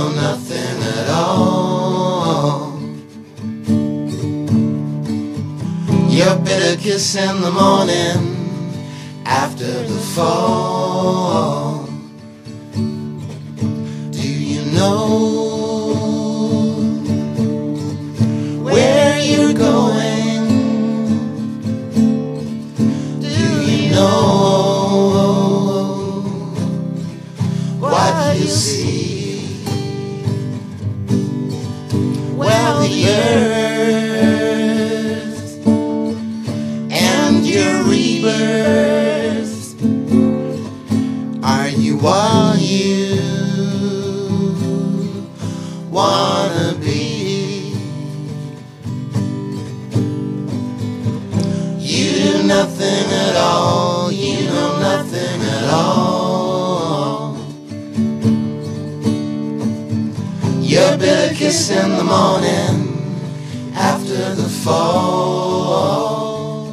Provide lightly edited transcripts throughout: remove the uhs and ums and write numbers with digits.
know nothing at all. Your bitter kiss in the morning after the fall. Do you know where you're going? Do you know what you see? Well, the earth and your rebirth, are you what you wanna be? You do nothing at all, you know nothing at all. Your bitter kiss in the morning after the fall.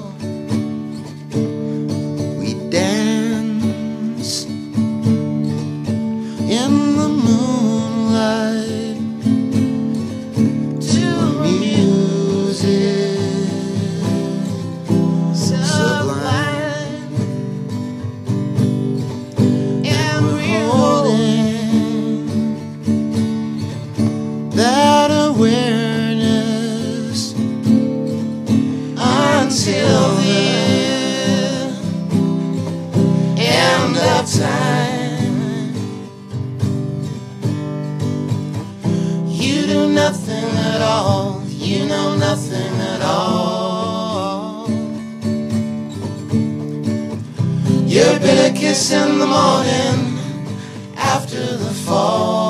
We dance in the moonlight to music sublime, and we're holding that awareness until the end of time. You do nothing at all, you know nothing at all. Your bitter kiss in the morning after the fall.